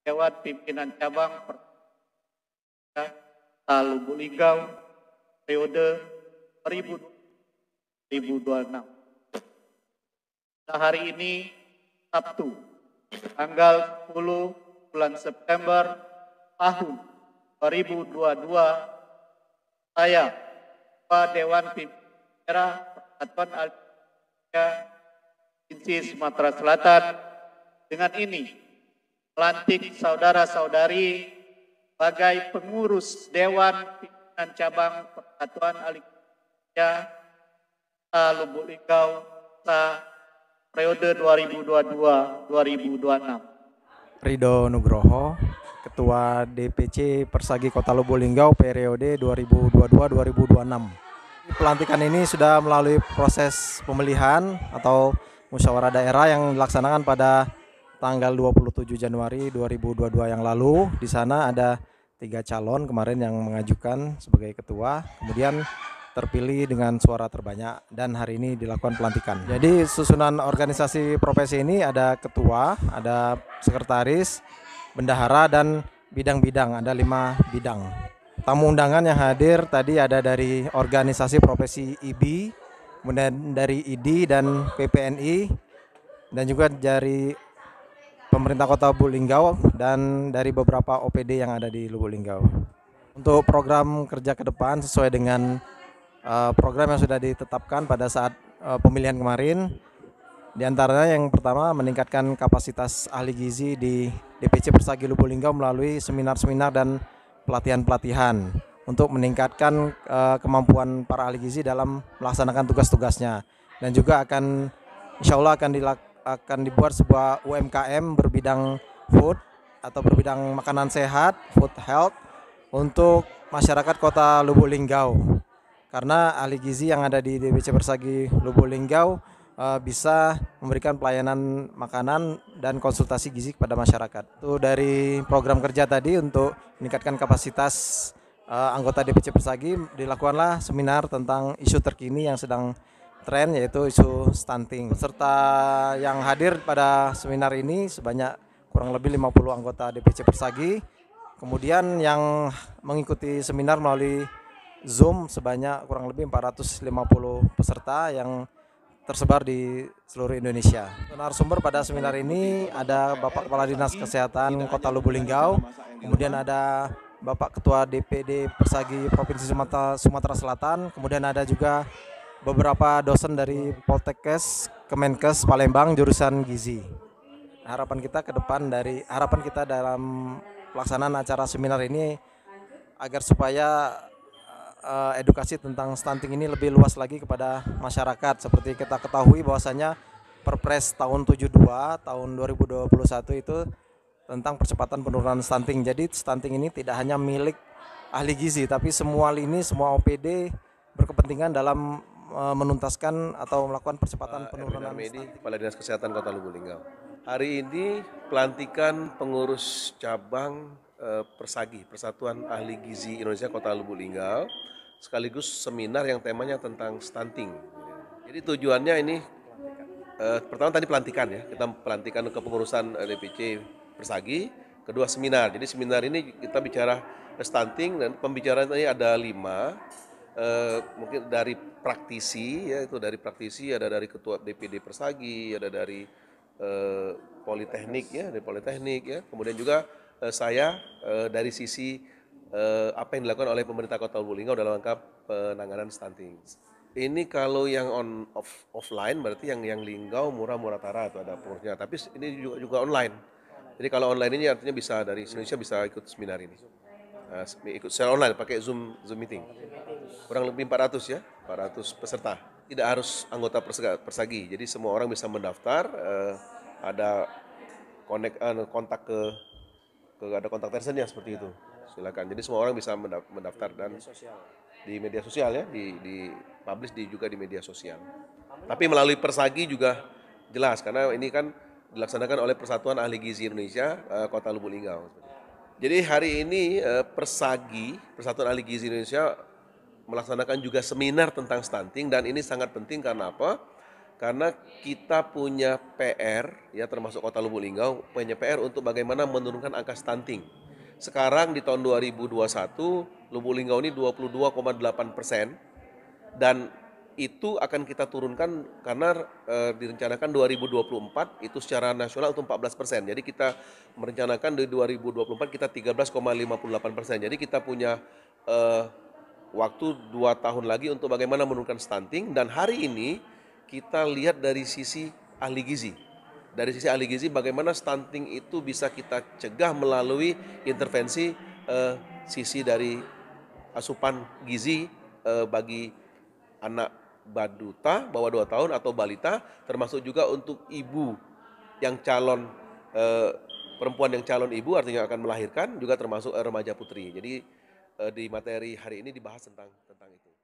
Dewan Pimpinan Cabang Kota Lubuk Linggau periode 2026. Hari ini Sabtu, tanggal 10 bulan September tahun 2022, saya, Ketua Dewan Pimpinan Daerah Persatuan Alumni Provinsi Sumatera Selatan, dengan ini melantik saudara-saudari sebagai pengurus Dewan Pimpinan Cabang Persatuan Alumni Lubuk Linggau periode 2022-2026. Ridho Nugroho, Ketua DPC Persagi Kota Lubuk Linggau periode 2022-2026. Pelantikan ini sudah melalui proses pemilihan atau musyawarah daerah yang dilaksanakan pada tanggal 27 Januari 2022 yang lalu. Di sana ada 3 calon kemarin yang mengajukan sebagai ketua, kemudian terpilih dengan suara terbanyak dan hari ini dilakukan pelantikan. Jadi susunan organisasi profesi ini ada ketua, ada sekretaris, bendahara dan bidang-bidang, ada 5 bidang. Tamu undangan yang hadir tadi ada dari organisasi profesi IBI, kemudian dari ID dan PPNI, dan juga dari pemerintah Kota Lubuk Linggau dan dari beberapa OPD yang ada di Lubuk Linggau. Untuk program kerja ke depan sesuai dengan program yang sudah ditetapkan pada saat pemilihan kemarin, di antaranya yang pertama meningkatkan kapasitas ahli gizi di DPC Persagi Lubuk Linggau melalui seminar-seminar dan pelatihan-pelatihan untuk meningkatkan kemampuan para ahli gizi dalam melaksanakan tugas-tugasnya, dan juga insya Allah akan dibuat sebuah UMKM berbidang food atau berbidang makanan sehat, food health, untuk masyarakat Kota Lubuk Linggau. Karena ahli gizi yang ada di DPC Persagi Lubuk Linggau bisa memberikan pelayanan makanan dan konsultasi gizi kepada masyarakat. Itu dari program kerja tadi untuk meningkatkan kapasitas anggota DPC Persagi, dilakukanlah seminar tentang isu terkini yang sedang tren, yaitu isu stunting. Peserta yang hadir pada seminar ini sebanyak kurang lebih 50 anggota DPC Persagi. Kemudian yang mengikuti seminar melalui Zoom sebanyak kurang lebih 450 peserta yang tersebar di seluruh Indonesia. Narasumber pada seminar ini ada Bapak Kepala Dinas Kesehatan Kota Lubuk Linggau, kemudian ada Bapak Ketua DPD Persagi Provinsi Sumatera Selatan, kemudian ada juga beberapa dosen dari Poltekkes Kemenkes Palembang jurusan gizi. Harapan kita dalam pelaksanaan acara seminar ini agar supaya edukasi tentang stunting ini lebih luas lagi kepada masyarakat. Seperti kita ketahui bahwasanya Perpres tahun 72 tahun 2021 itu tentang percepatan penurunan stunting. Jadi stunting ini tidak hanya milik ahli gizi, tapi semua lini, semua OPD berkepentingan dalam menuntaskan atau melakukan percepatan penurunan stunting. Kepala Dinas Kesehatan Kota Lubuk Linggau. Hari ini pelantikan pengurus cabang Persagi, Persatuan Ahli Gizi Indonesia Kota Lubuk Linggau, sekaligus seminar yang temanya tentang stunting. Jadi tujuannya ini pertama tadi pelantikan ya, kita pelantikan kepengurusan DPC Persagi, kedua seminar. Jadi seminar ini kita bicara stunting dan pembicaraan ini ada 5, mungkin dari praktisi ya, itu dari praktisi, ada dari ketua DPD Persagi, ada dari Politeknik ya, kemudian juga saya dari sisi apa yang dilakukan oleh pemerintah Kota Lubuk Linggau dalam rangka penanganan stunting. Ini kalau yang offline berarti yang Linggau Murah Tara itu ada pengurusnya, tapi ini juga online. Jadi kalau online ini artinya bisa dari Indonesia bisa ikut seminar ini. Ikut secara online pakai Zoom meeting. Kurang lebih 400 ya, 400 peserta. Tidak harus anggota Persagi, jadi semua orang bisa mendaftar, ada kontak ada kontak personnya seperti itu. Silakan. Jadi semua orang bisa mendaftar dan di media sosial ya, di publish juga di media sosial. Tapi melalui Persagi juga jelas karena ini kan dilaksanakan oleh Persatuan Ahli Gizi Indonesia Kota Lubuk Linggau. Jadi hari ini Persagi, Persatuan Ahli Gizi Indonesia melaksanakan juga seminar tentang stunting, dan ini sangat penting karena apa? karena kita punya PR, ya termasuk Kota Lubuk Linggau, punya PR untuk bagaimana menurunkan angka stunting. Sekarang di tahun 2021, Lubuk Linggau ini 22,8%, dan itu akan kita turunkan karena direncanakan 2024 itu secara nasional untuk 14%. Jadi kita merencanakan di 2024 kita 13,58%. Jadi kita punya waktu 2 tahun lagi untuk bagaimana menurunkan stunting, dan hari ini kita lihat dari sisi ahli gizi. Dari sisi ahli gizi bagaimana stunting itu bisa kita cegah melalui intervensi sisi dari asupan gizi bagi anak baduta bawah 2 tahun atau balita, termasuk juga untuk ibu yang calon perempuan yang calon ibu artinya akan melahirkan, juga termasuk remaja putri. Jadi di materi hari ini dibahas tentang itu.